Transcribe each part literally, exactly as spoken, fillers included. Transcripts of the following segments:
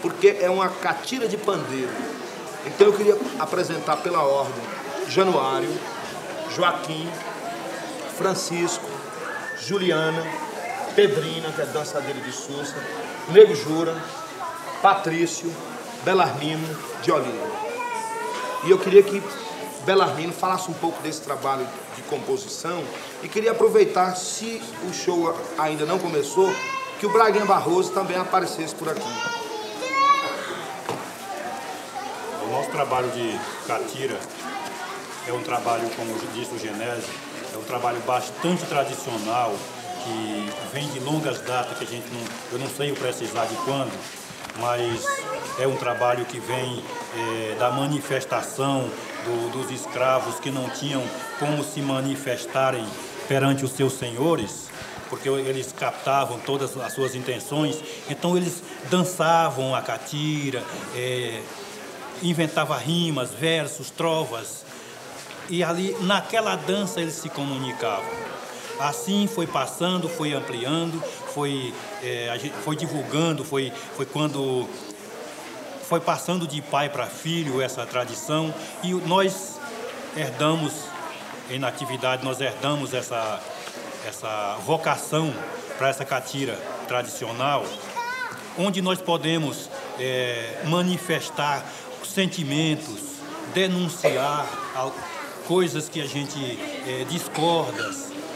porque é uma catira de pandeiro. Então eu queria apresentar pela ordem Januário, Joaquim, Francisco, Juliana, Pedrina, que é dançadeira de Sussa, Nego Jura, Patrício, Belarmino de Olinda. E eu queria que Belarmino falasse um pouco desse trabalho de composição e queria aproveitar, se o show ainda não começou, que o Braguinha Barroso também aparecesse por aqui. O nosso trabalho de catira é um trabalho, como disse o Genésio, é um trabalho bastante tradicional, que vem de longas datas, que a gente não, eu não sei precisar de quando, mas é um trabalho que vem é, da manifestação do, dos escravos que não tinham como se manifestarem perante os seus senhores, porque eles captavam todas as suas intenções, então eles dançavam a catira, é, inventavam rimas, versos, trovas, e ali naquela dança eles se comunicavam. Assim foi passando, foi ampliando, foi, é, a gente foi divulgando, foi, foi quando foi passando de pai para filho essa tradição, e nós herdamos, em Natividade, nós herdamos essa, essa vocação para essa catira tradicional, onde nós podemos é, manifestar sentimentos, denunciar coisas que a gente é, discorda,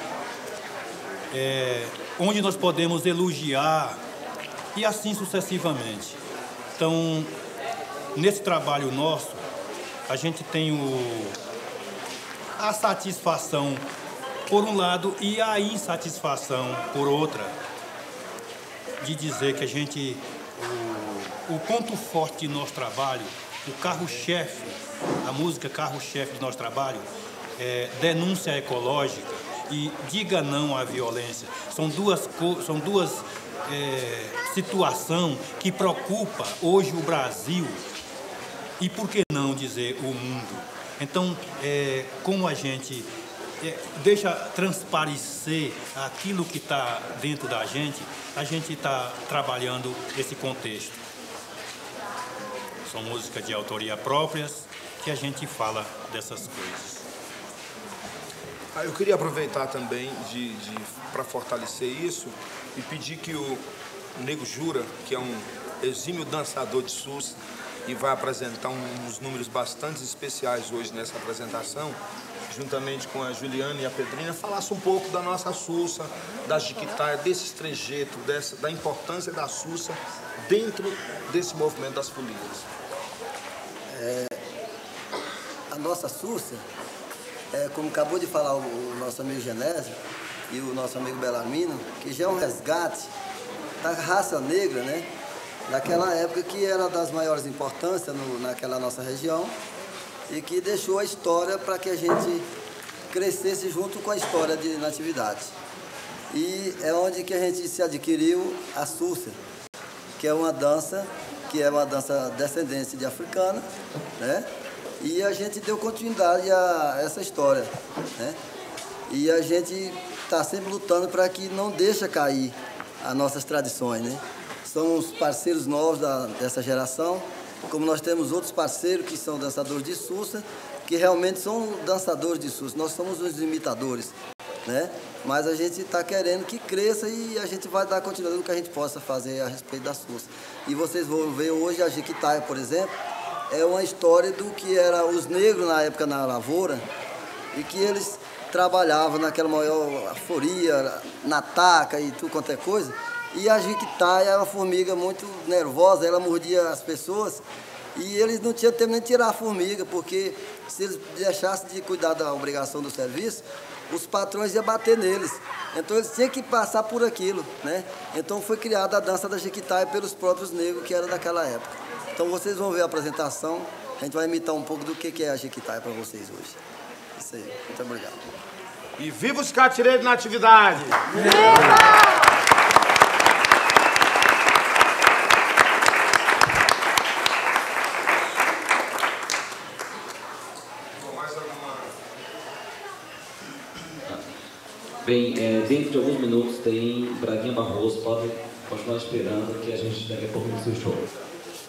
é, onde nós podemos elogiar e assim sucessivamente. Então, nesse trabalho nosso, a gente tem o, a satisfação por um lado e a insatisfação por outra, de dizer que a gente, o, o ponto forte do nosso trabalho, o carro-chefe, a música carro-chefe do nosso trabalho, é denúncia ecológica e diga não à violência. São duas, são duas é, situações que preocupam hoje o Brasil e, por que não dizer, o mundo. Então, é, como a gente é, deixa transparecer aquilo que está dentro da gente, a gente está trabalhando esse contexto. São músicas de autoria próprias que a gente fala dessas coisas. Eu queria aproveitar também de, de, para fortalecer isso e pedir que o Nego Jura, que é um exímio dançador de Sussa e vai apresentar uns números bastante especiais hoje nessa apresentação, juntamente com a Juliana e a Pedrina, falasse um pouco da nossa Sussa, da jiquitaia, desses trejeitos, dessa, da importância da Sussa dentro desse movimento das folias. É, a nossa Sussa, é, como acabou de falar o, o nosso amigo Genésio e o nosso amigo Belarmino, que já é um resgate da raça negra, né? Daquela época que era das maiores importâncias no, naquela nossa região e que deixou a história para que a gente crescesse junto com a história de Natividade. E é onde que a gente se adquiriu a Sussa, que é uma dança, que é uma dança descendente de africana, né? E a gente deu continuidade a essa história, né? E a gente está sempre lutando para que não deixe cair as nossas tradições, né? São os parceiros novos da, dessa geração, como nós temos outros parceiros que são dançadores de Sussa, que realmente são dançadores de Sussa. Nós somos os imitadores, né? Mas a gente está querendo que cresça e a gente vai dar continuidade no que a gente possa fazer a respeito da Sussa. E vocês vão ver hoje a jiquitaia, por exemplo, é uma história do que era os negros na época na lavoura e que eles trabalhavam naquela maior aforia, na taca e tudo quanto é coisa. E a jiquitaia é uma formiga muito nervosa, ela mordia as pessoas e eles não tinham tempo nem de tirar a formiga, porque se eles deixassem de cuidar da obrigação do serviço, os patrões iam bater neles. Então eles tinham que passar por aquilo, né? Então foi criada a dança da jiquitaia pelos próprios negros que era daquela época. Então vocês vão ver a apresentação, a gente vai imitar um pouco do que é a jiquitaia para vocês hoje. Isso aí, muito obrigado. E viva os catireiros na atividade! Viva! Bem, é, dentro de alguns minutos tem Braguinha Barroso, pode continuar esperando que a gente daqui a pouco inicia o show.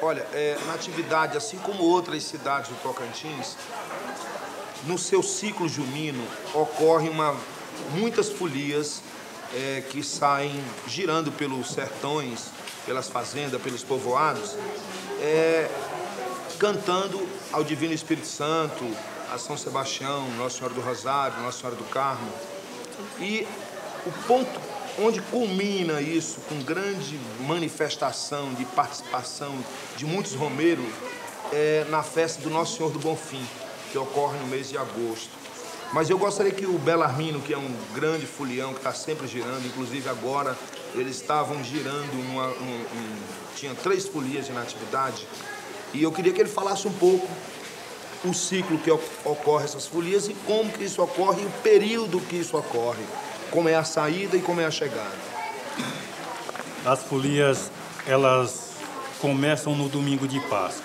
Olha, é, Natividade, assim como outras cidades do Tocantins, no seu ciclo junino ocorre uma, muitas folias é, que saem girando pelos sertões, pelas fazendas, pelos povoados, é, cantando ao Divino Espírito Santo, a São Sebastião, Nossa Senhora do Rosário, Nossa Senhora do Carmo. E o ponto onde culmina isso, com grande manifestação de participação de muitos romeiros, é na festa do Nosso Senhor do Bonfim, que ocorre no mês de agosto. Mas eu gostaria que o Belarmino, que é um grande folião, que está sempre girando, inclusive agora eles estavam girando, uma, um, um, tinha três folias de Natividade, e eu queria que ele falasse um pouco o ciclo que ocorre essas folias e como que isso ocorre e o período que isso ocorre, como é a saída e como é a chegada. As folias, elas começam no domingo de Páscoa.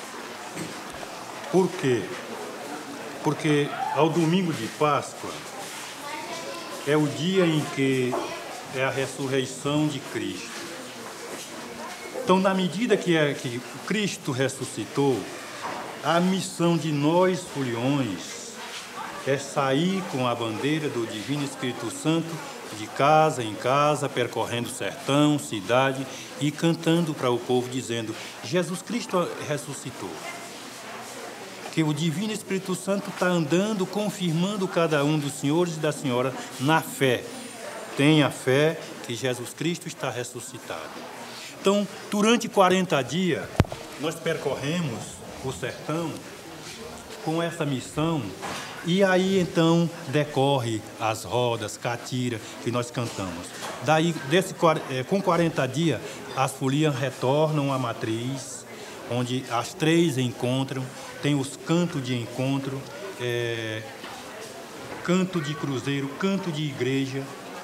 Por quê? Porque ao domingo de Páscoa é o dia em que é a ressurreição de Cristo. Então, na medida que, é, que Cristo ressuscitou, a missão de nós, foliões, é sair com a bandeira do Divino Espírito Santo de casa em casa, percorrendo sertão, cidade e cantando para o povo, dizendo: Jesus Cristo ressuscitou. Que o Divino Espírito Santo está andando, confirmando cada um dos senhores e da senhora na fé. Tenha fé que Jesus Cristo está ressuscitado. Então, durante quarenta dias, nós percorremos o sertão com essa missão e aí, então, decorre as rodas, catira, que nós cantamos. Daí, desse, com quarenta dias, as folias retornam à matriz, onde as três encontram, tem os cantos de encontro, é, canto de cruzeiro, canto de igreja.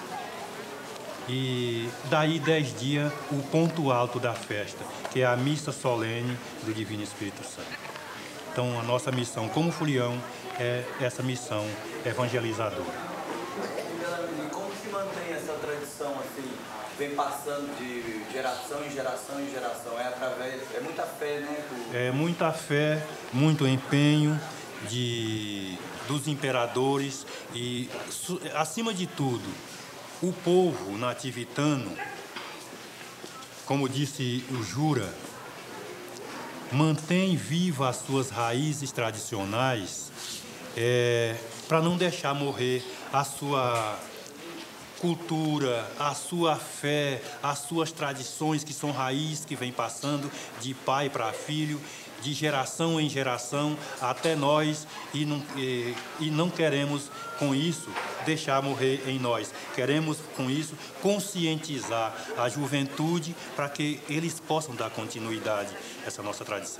E daí dez dias, o ponto alto da festa, que é a missa solene do Divino Espírito Santo. Então, a nossa missão como folião é essa missão evangelizadora. E como se mantém essa tradição assim, vem passando de geração em geração em geração? É através, é muita fé, né? Do... É muita fé, muito empenho de, dos imperadores e, acima de tudo, o povo nativitano, como disse o Jura, mantém viva as suas raízes tradicionais é, para não deixar morrer a sua cultura, a sua fé, as suas tradições, que são raízes que vêm passando de pai para filho, de geração em geração, até nós, e não, e, e não queremos, com isso, deixar morrer em nós. Queremos, com isso, conscientizar a juventude para que eles possam dar continuidade a essa nossa tradição.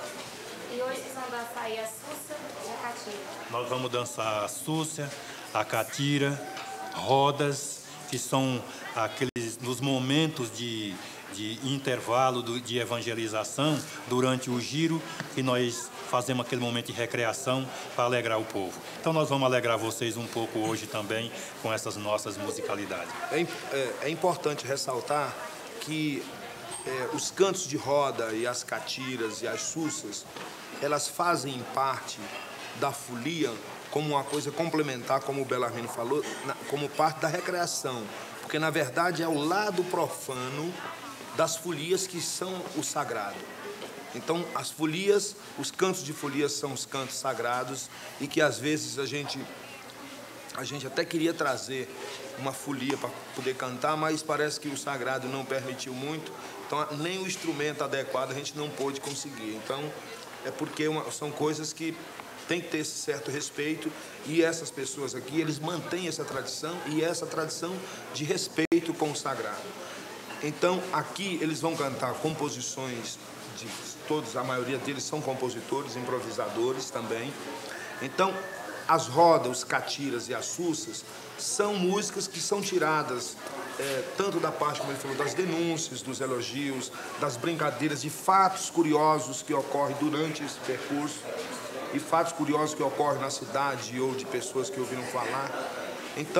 E hoje vocês vão dançar aí a Súcia e a Catira. Nós vamos dançar a Súcia, a Catira, rodas, que são aqueles nos momentos de, de intervalo do, de evangelização, durante o giro, que nós fazemos aquele momento de recreação para alegrar o povo. Então nós vamos alegrar vocês um pouco hoje também com essas nossas musicalidades. É, é, é importante ressaltar que é, os cantos de roda e as catiras e as súcias, elas fazem parte da folia como uma coisa complementar, como o Belarmino falou, na, como parte da recreação, porque na verdade é o lado profano das folias que são o sagrado. Então, as folias, os cantos de folias são os cantos sagrados e que às vezes a gente, a gente até queria trazer uma folia para poder cantar, mas parece que o sagrado não permitiu muito, então nem o instrumento adequado a gente não pôde conseguir. Então, é porque uma, são coisas que tem que ter esse certo respeito, e essas pessoas aqui, eles mantêm essa tradição e essa tradição de respeito com o sagrado. Então, aqui eles vão cantar composições de todos, a maioria deles são compositores, improvisadores também. Então, as rodas, os catiras e as súcias são músicas que são tiradas é, tanto da parte, como ele falou, das denúncias, dos elogios, das brincadeiras, de fatos curiosos que ocorrem durante esse percurso, e fatos curiosos que ocorrem na cidade ou de pessoas que ouviram falar. Então,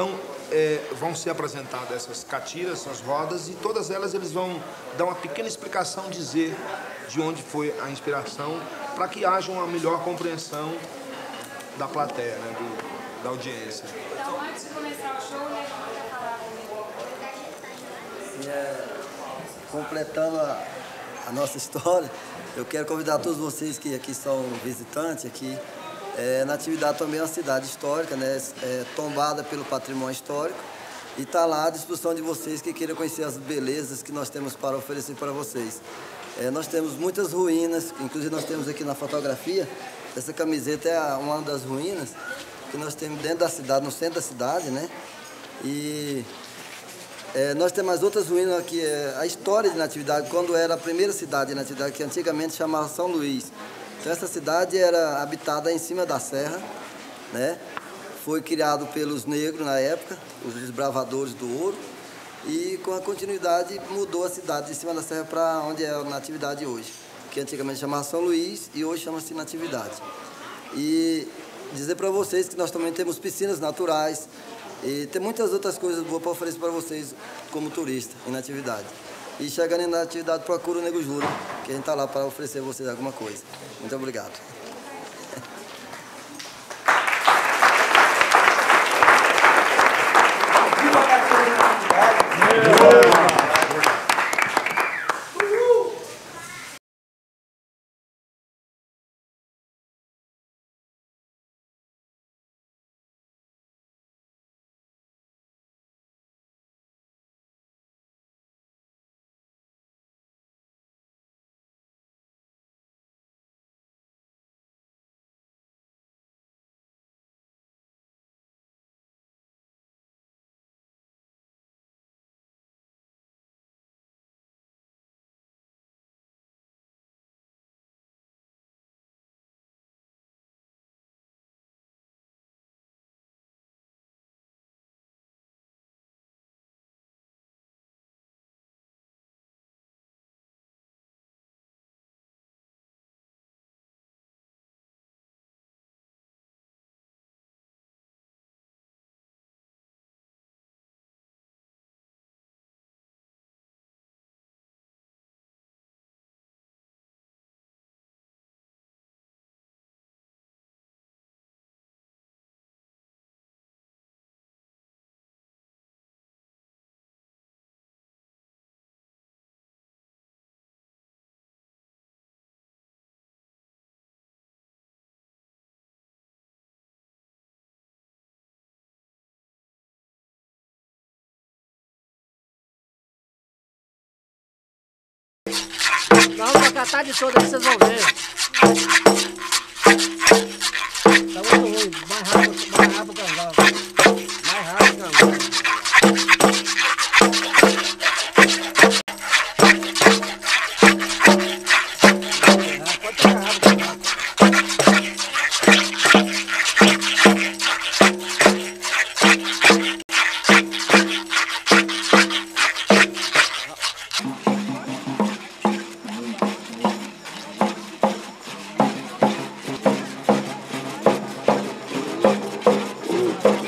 é, vão ser apresentadas essas catiras, essas rodas, e todas elas eles vão dar uma pequena explicação, dizer de onde foi a inspiração, para que haja uma melhor compreensão da plateia, né, do, da audiência. Então, antes de começar o show, né, vamos falar comigo. E, é, completando a, a nossa história, eu quero convidar todos vocês que aqui são visitantes aqui. É, Natividade também é uma cidade histórica, né, é, tombada pelo patrimônio histórico, e está lá à disposição de vocês que queiram conhecer as belezas que nós temos para oferecer para vocês. É, nós temos muitas ruínas, inclusive nós temos aqui na fotografia, essa camiseta é uma das ruínas que nós temos dentro da cidade, no centro da cidade, né? E é, nós temos mais outras ruínas aqui, é, a história de Natividade, quando era a primeira cidade de Natividade, que antigamente chamava São Luís. Então essa cidade era habitada em cima da serra, né? Foi criado pelos negros na época, os desbravadores do ouro, e com a continuidade mudou a cidade de cima da serra para onde é a Natividade hoje, que antigamente chamava São Luís e hoje chama-se Natividade. E dizer para vocês que nós também temos piscinas naturais e tem muitas outras coisas boas para oferecer para vocês como turista em Natividade. E chegando em Natividade, procura o Nego Júlio, que a gente está lá para oferecer a vocês alguma coisa. Muito obrigado. Nós vamos tocar a tarde toda aí, vocês vão ver. Tá muito ruim, mais rápido, mais rápido que o cangal. Mais rápido que o cangal. Pode tocar rápido, rápido. Thank you.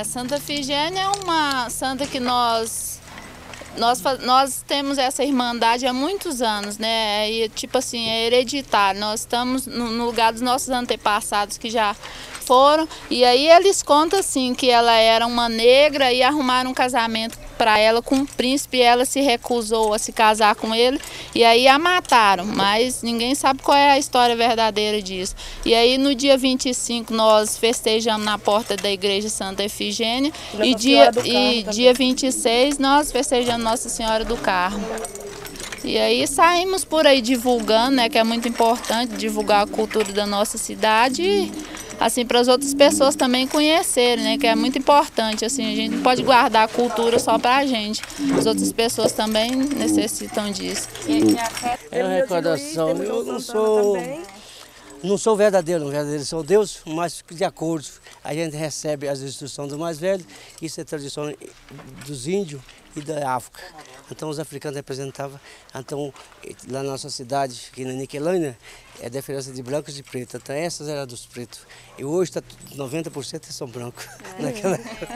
É, Santa Efigênia é uma santa que nós, nós, nós temos essa irmandade há muitos anos, né? E, tipo assim, é hereditário. Nós estamos no, no lugar dos nossos antepassados que já foram. E aí eles contam assim que ela era uma negra e arrumaram um casamento para ela com um príncipe e ela se recusou a se casar com ele e aí a mataram, mas ninguém sabe qual é a história verdadeira disso. E aí no dia vinte e cinco nós festejamos na porta da igreja Santa Efigênia e dia, e dia vinte e seis nós festejamos Nossa Senhora do Carmo. E aí saímos por aí divulgando, né, que é muito importante divulgar a cultura da nossa cidade e, assim, para as outras pessoas também conhecerem, né, que é muito importante, assim, a gente não pode guardar a cultura só para a gente, as outras pessoas também necessitam disso. É uma recordação, eu não sou, não sou verdadeiro, não verdadeiro, sou Deus, mas de acordo, a gente recebe as instruções do mais velho, isso é tradição dos índios e da África. Então os africanos representavam, então lá na nossa cidade, aqui na Niquelândia, é a diferença de brancos e pretos. Então essas eram dos pretos. E hoje está noventa por cento são brancos. É. Naquela...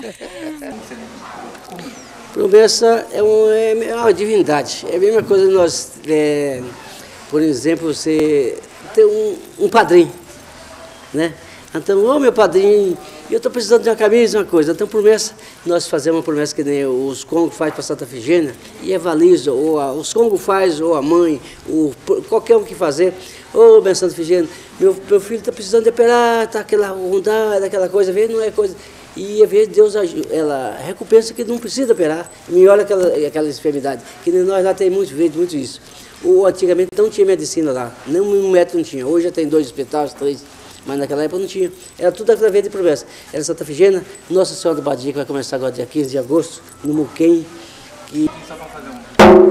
Promessa é uma, é uma divindade. É a mesma coisa nós, é, por exemplo, você ter um, um padrinho, né? Então, ô oh, meu padrinho, eu estou precisando de uma camisa, uma coisa. Então, promessa, nós fazemos uma promessa que nem os Congos faz para Santa Efigênia, e é valisa, ou a, os Congos faz, ou a mãe, ou qualquer um que fazer. Ô, oh, minha Santa Efigênia, meu, meu filho está precisando de operar, está aquela rondada, aquela coisa, vê, não é coisa. E às vezes Deus, ela recompensa que não precisa operar, melhora aquela, aquela enfermidade. Que nem nós lá tem muito feito, muito isso. Ou antigamente não tinha medicina lá, nem um médico não tinha. Hoje já tem dois hospitais, três. Mas naquela época não tinha. Era tudo através de promessa. Era Santa Efigênia, Nossa Senhora do Badia, que vai começar agora dia quinze de agosto, no Muquem. Que... Só para fazer um...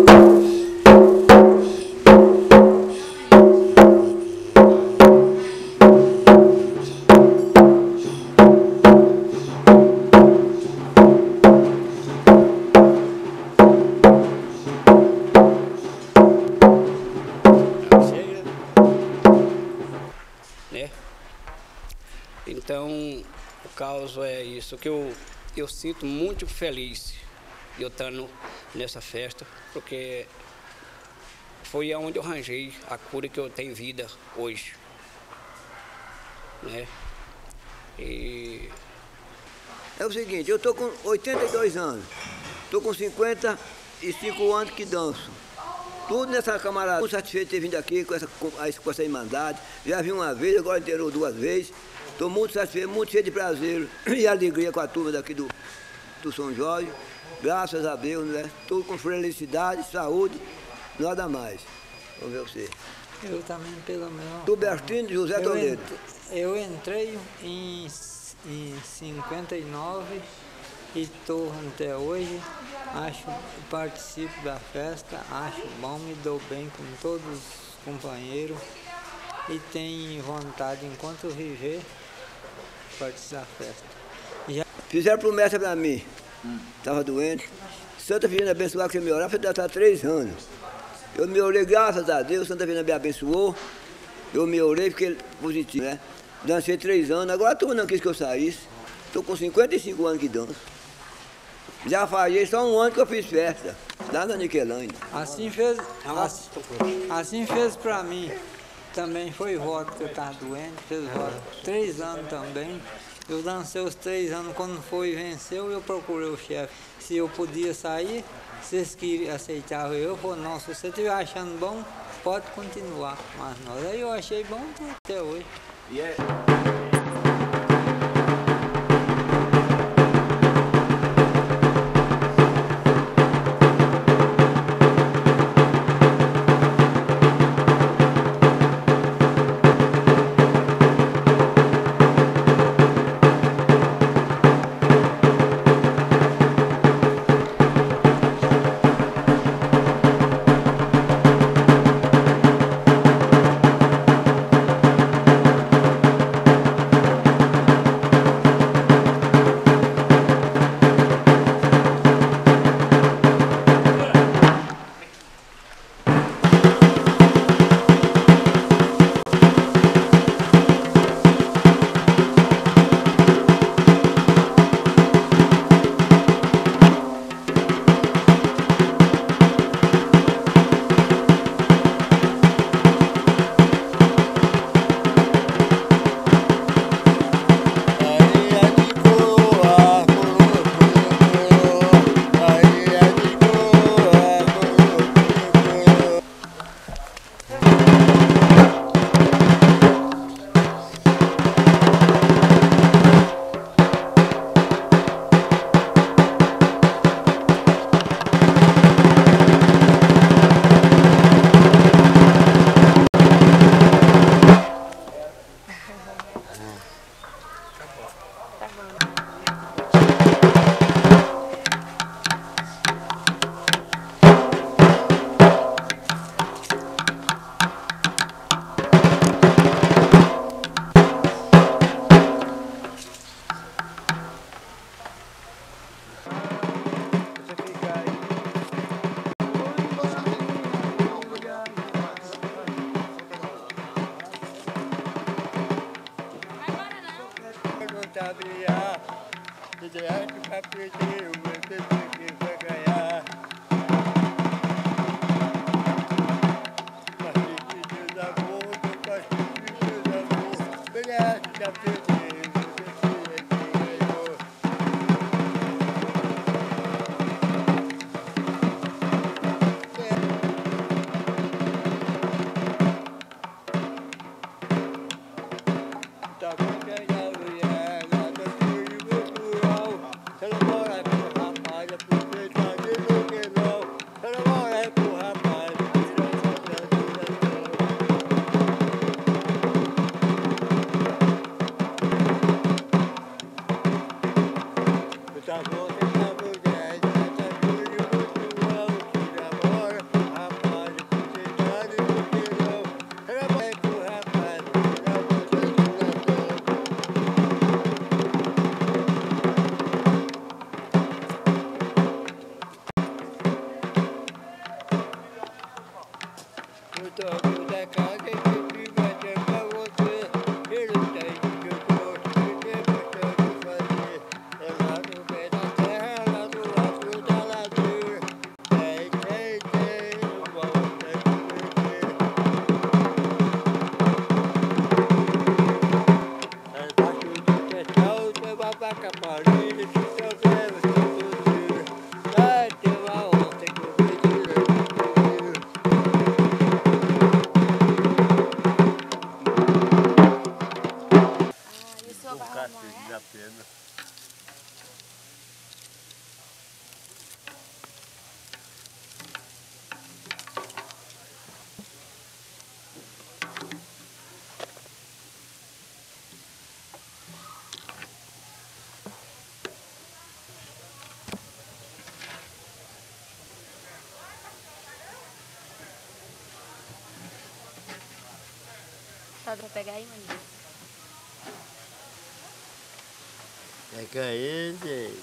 Então, o caos é isso, que eu, eu sinto muito feliz de eu estar nessa festa, porque foi onde eu arranjei a cura que eu tenho vida hoje, né? E... É o seguinte, eu estou com oitenta e dois anos, estou com cinquenta e cinco anos que danço. Tudo nessa camarada, estou satisfeito de ter vindo aqui com essa, com essa irmandade, já vi uma vez, agora inteirou duas vezes. Estou muito satisfeito, muito cheio de prazer e alegria com a turma daqui do, do São Jorge. Graças a Deus, né? Tudo com felicidade, saúde, nada mais. Vamos ver você. Eu também, pelo menos. Tubertino José Toledo. Eu entrei em, em cinquenta e nove e estou até hoje. Acho, participo da festa, acho bom, me dou bem com todos os companheiros. E tenho vontade, enquanto eu viver, participar da festa. Já... Fizeram promessa para mim, estava hum. doente. Santa Efigênia abençoar que eu me orar, foi há três anos. Eu me orei, graças a Deus, Santa Efigênia me abençoou. Eu me orei, fiquei positivo, né? Dancei três anos, agora a turma não quis que eu saísse. Estou com cinquenta e cinco anos que danço. Já falhei só um ano que eu fiz festa, lá na Niquelândia. Assim fez, assim, assim fez para mim. Também foi voto que eu estava doente, fez voto. Três anos também. Eu dancei os três anos, quando foi venceu, eu procurei o chefe. Se eu podia sair, se eles queriam, aceitavam eu, falei, não, se você estiver achando bom, pode continuar. Mas nós, aí eu achei bom até hoje. Yeah. direto pra perder, o M P B que vai ganhar. Partido da volta, partido da volta, merece pra perder, o M P B que ganhou. Tá bom ganhado, é, nada tudo cultural. Você não mora pro rapaz, é pro feitar de luguelão. Você não mora pro rapaz, tira essa duração. Tá bom, você tá mulher, nada tudo cultural. Tira mora pro rapaz, é pro feitar de luguelão. Você não mora pro rapaz, tira essa duração. Eu tô aqui da casa e sempre vai ter pra você. Ele tem que eu gosto de ter gostado de fazer. É lá no pé da terra, lá no alto da ladeira. Tem, tem, tem, não volta de perder. Embaixo do questão tem uma vaca parida que seu velho todo dia. Ai, tem uma onça que eu vi direito. O cacete da pena. Só pra pegar aí, mano. Pega aí, gente.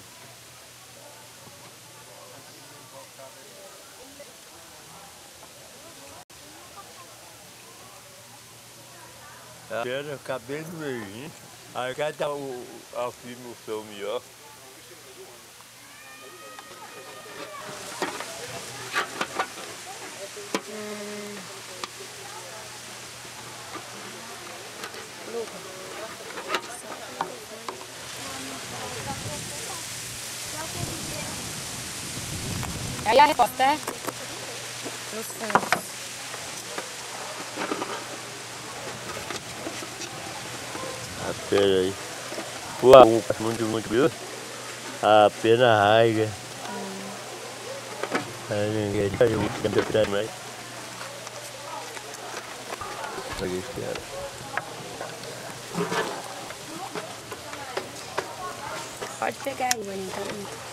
Pera, cabelo verdinho. Aí cada o filme o seu melhor. Aí a resposta é? Nos fundos. Ah, pera aí. Pô, um muito, muito, viu? A pena raiga. Aí ninguém caiu, não deu pra mais. Peguei esse cara. Pode pegar aí, mano, então.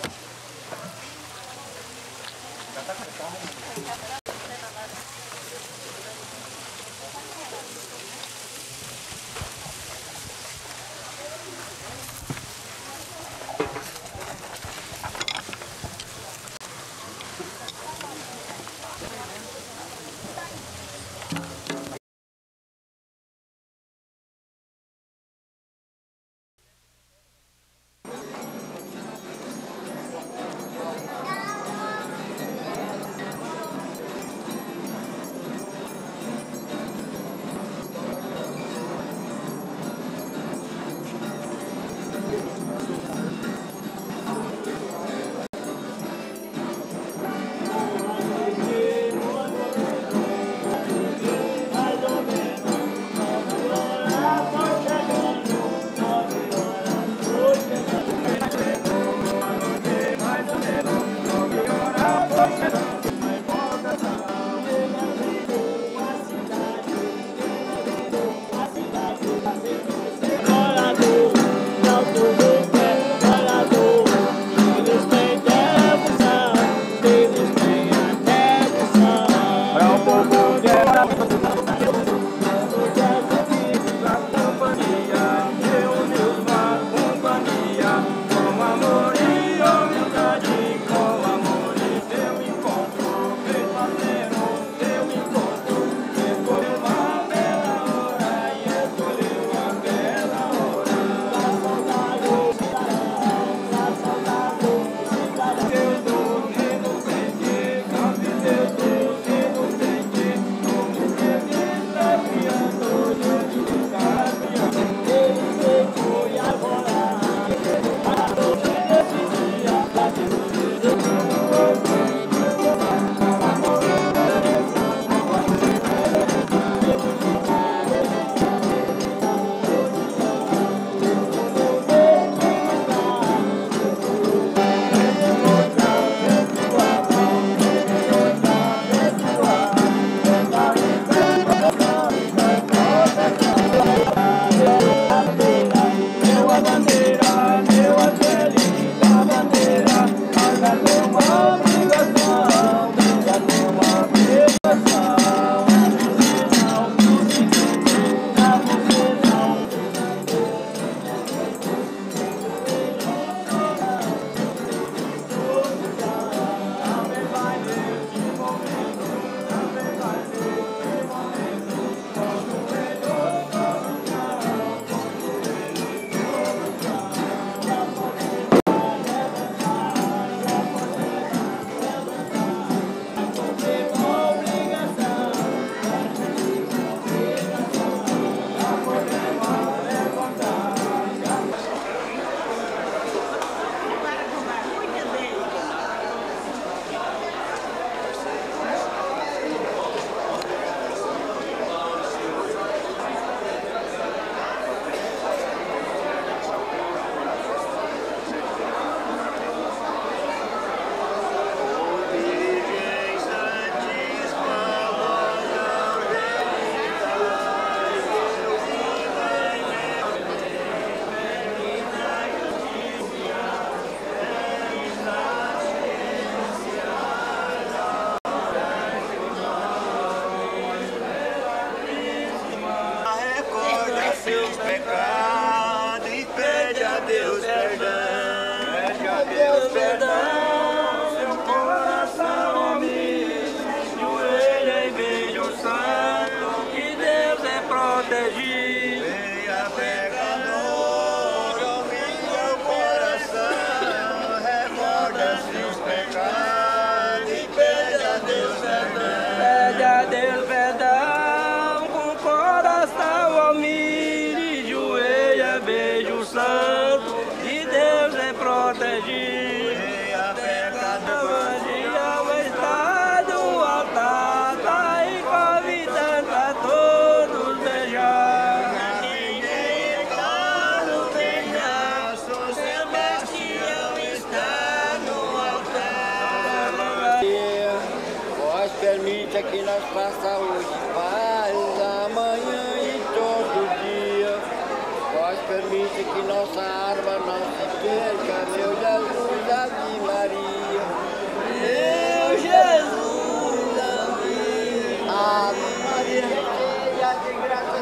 nós pra saúde e paz, amanhã e todo dia. Pode permitir que nossa arma não se perca, meu Jesus, Ave Maria. Meu Jesus, Ave, Ave Maria, cheia de graça,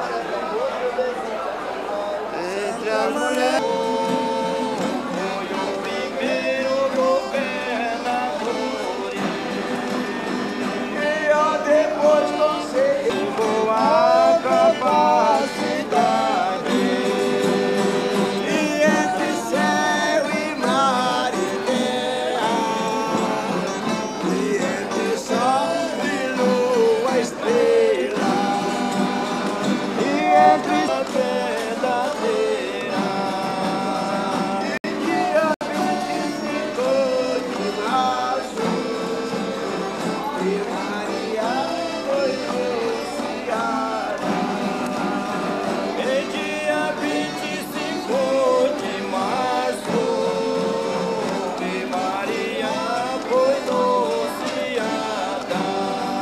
entre as mulheres. Depois conseguiu a capacidade, e entre céu e mar e terra, e entre sol e lua, estrela, e entre a verdadeira, e dia vinte e cinco de março, e Maria foi anunciada. É dia vinte e cinco de março, e Maria foi anunciada.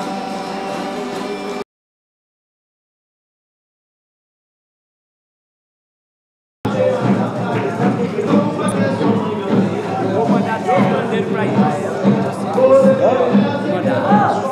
Vou mandar dois bandeiros para Israel. Vou mandar.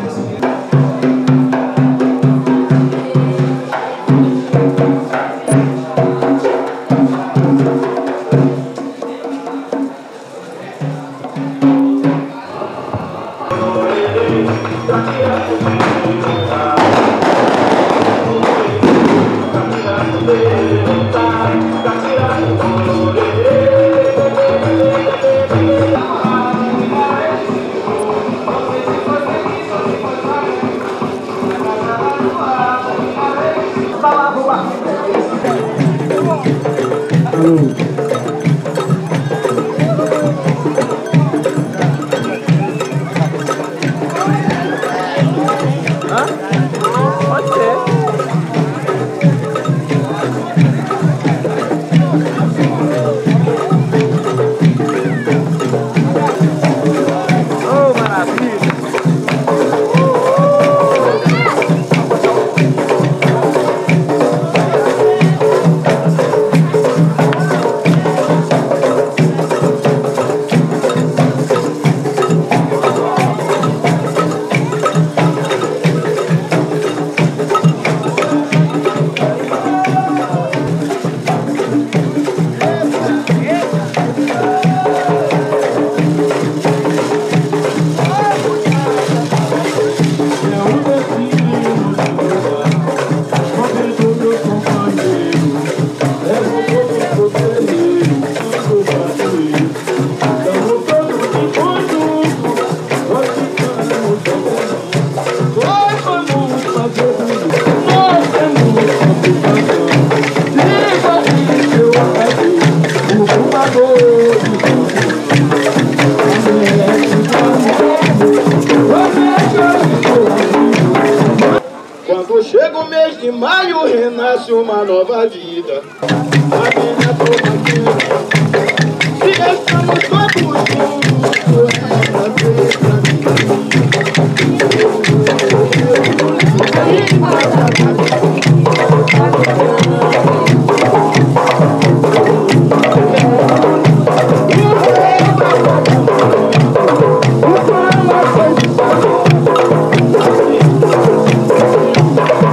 Quando chega o mês de maio, renasce uma nova vida. A minha tomaquinha, se estamos todos juntos, renascer pra mim.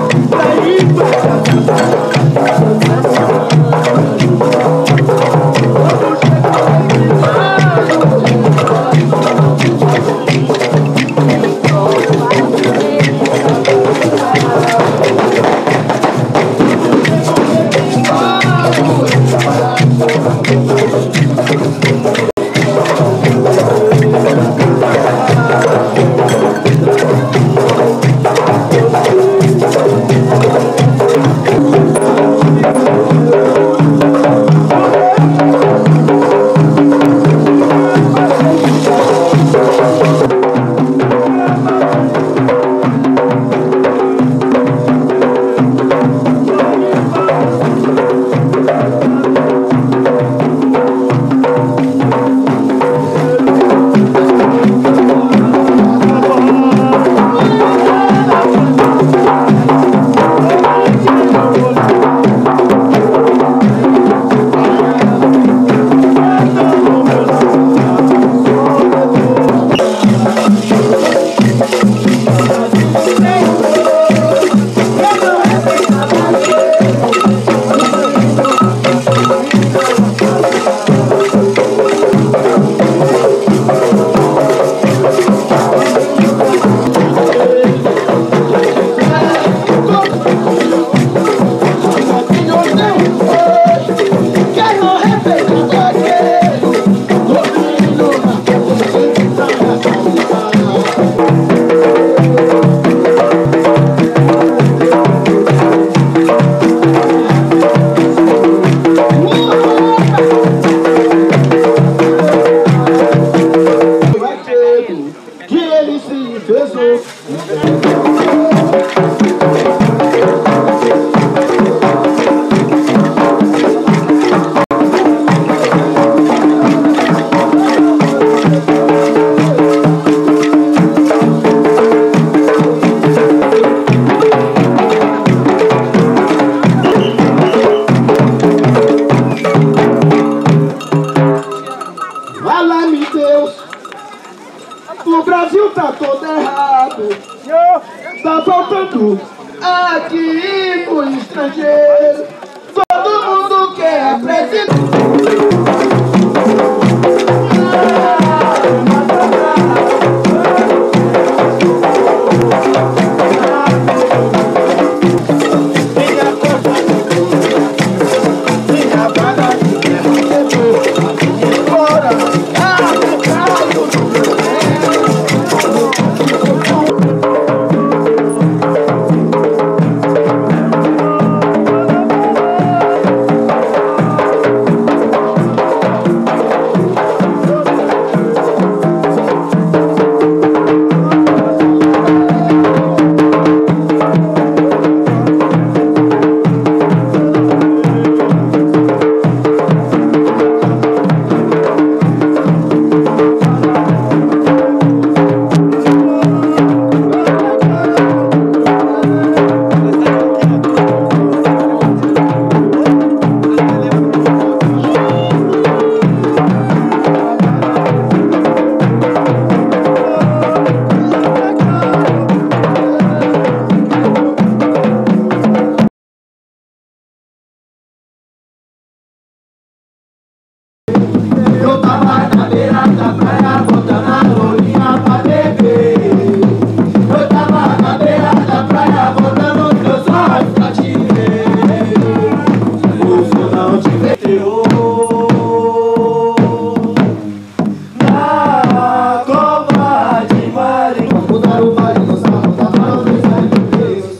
Thank you. preso. Fala-me, Deus, o Brasil tá todo errado. Tá faltando aqui no estrangeiro. Todo mundo quer presidente. Eu tava na beira da praia, botando a rolinha pra beber. Eu tava na beira da praia, botando meus olhos pra te ver. O sol não te meteu na cova de Marinho. Vamos mudar o vale no salão da mão dos amigos.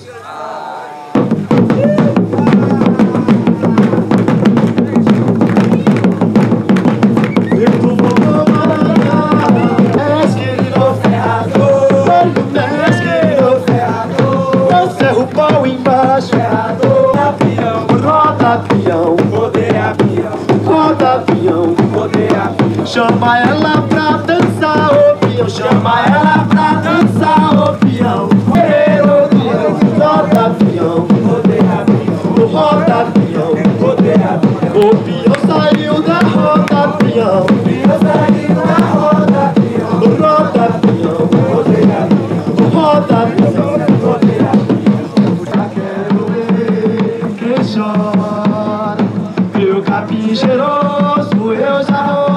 Chama ela pra dançar, ô peão. Chama ela pra dançar, ô peão. Roda peão, roda peão, roda peão. O peão saiu da roda peão. O peão saiu da roda peão. Roda peão, roda peão. Já quero ver quem chora. Meu capim cheiroso, eu já vou.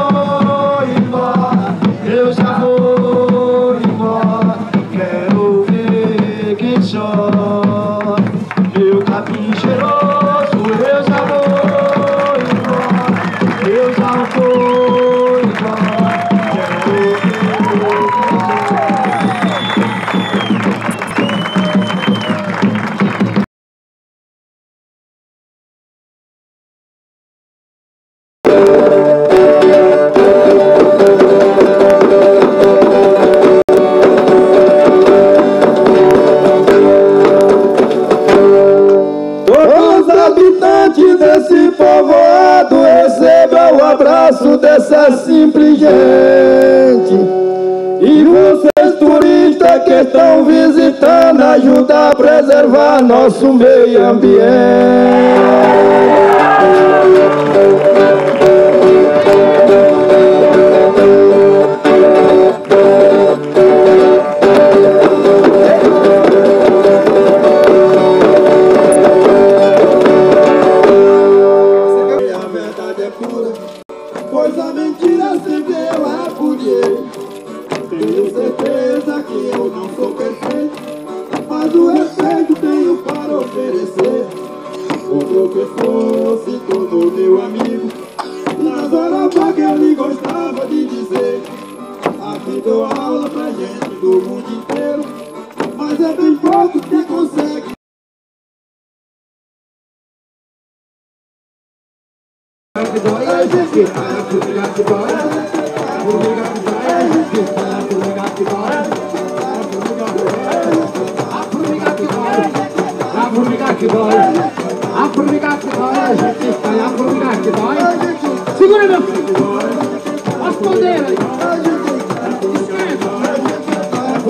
Eu já vou embora, quero ver quem chora. Meu capim cheiroso, eu já vou embora. Eu já vou embora, quero ver quem desse povoado receba o abraço dessa simples gente. E vocês turistas que estão visitando, ajudar a preservar nosso meio ambiente. Pois a mentira sempre eu a repudiei. Tenho certeza que eu não sou perfeito, mas o respeito tenho para oferecer. O professor se tornou meu amigo. Nas horas vagas ele gostava de dizer: aqui dou aula pra gente do mundo inteiro, mas é bem pouco que consegue.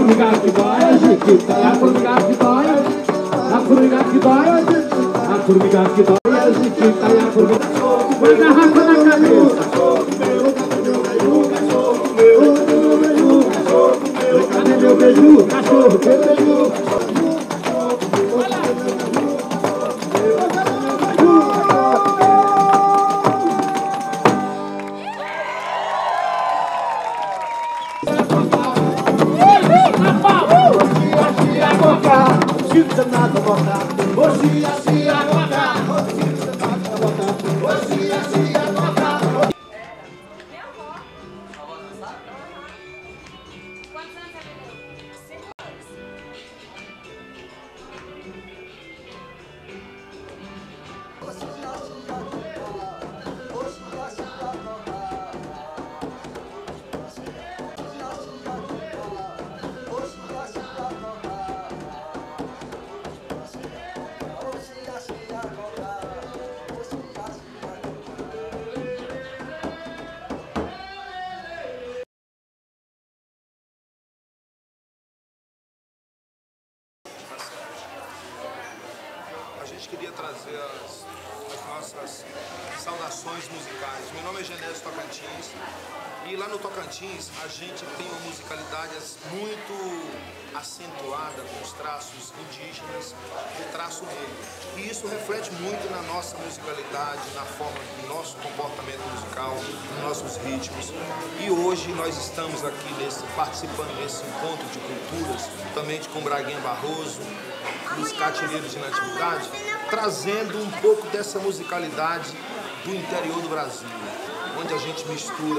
formiga que dói, a Chiquita, é a formiga que dói, a formiga que dói, a formiga que dói, a Chiquita, é a formiga. Põe garrafa na cabeça. Cadê meu beijo, cachorro, meu beijo? A gente queria trazer as, as nossas saudações musicais. Meu nome é Genésio Tocantins e lá no Tocantins a gente tem uma musicalidade muito acentuada com os traços indígenas e traço negro. E isso reflete muito na nossa musicalidade, na forma do nosso comportamento musical, nos nossos ritmos. E hoje nós estamos aqui nesse, participando desse encontro de culturas, juntamente com Braguinha Barroso, os Catireiros de Natividade, trazendo um pouco dessa musicalidade do interior do Brasil, onde a gente mistura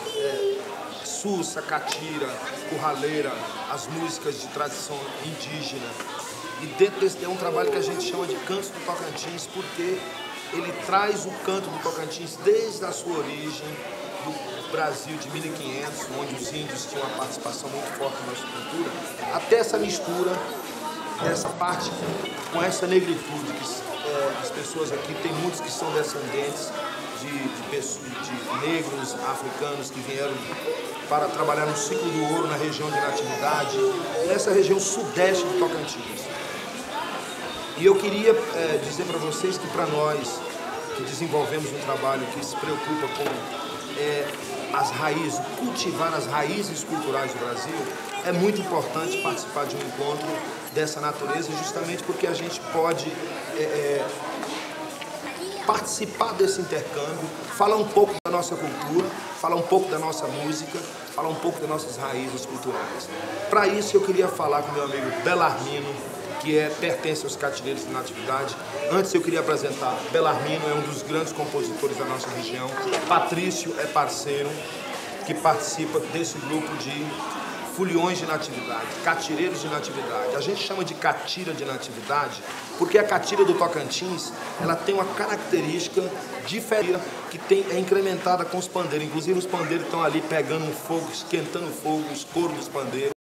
é, sussa, catira, curraleira, as músicas de tradição indígena. E dentro desse é um trabalho que a gente chama de Cantos do Tocantins, porque ele traz o canto do Tocantins desde a sua origem, do Brasil de mil e quinhentos, onde os índios tinham uma participação muito forte na nossa cultura, até essa mistura dessa parte com essa negritude, que é, as pessoas aqui, tem muitos que são descendentes de, de, pessoas, de negros africanos que vieram para trabalhar no ciclo do ouro na região de Natividade, nessa região sudeste do Tocantins. E eu queria é, dizer para vocês que para nós, que desenvolvemos um trabalho que se preocupa com é, as raízes, cultivar as raízes culturais do Brasil, é muito importante participar de um encontro dessa natureza, justamente porque a gente pode é, é, participar desse intercâmbio, falar um pouco da nossa cultura, falar um pouco da nossa música, falar um pouco das nossas raízes culturais. Para isso eu queria falar com meu amigo Belarmino, que é, pertence aos Catireiros de Natividade. Antes eu queria apresentar Belarmino, é um dos grandes compositores da nossa região. Patrício é parceiro, que participa desse grupo de Foliões de Natividade, Catireiros de Natividade. A gente chama de catira de natividade porque a catira do Tocantins, ela tem uma característica diferente, que tem, é incrementada com os pandeiros. Inclusive os pandeiros estão ali pegando um fogo, esquentando o fogo, os coros dos pandeiros.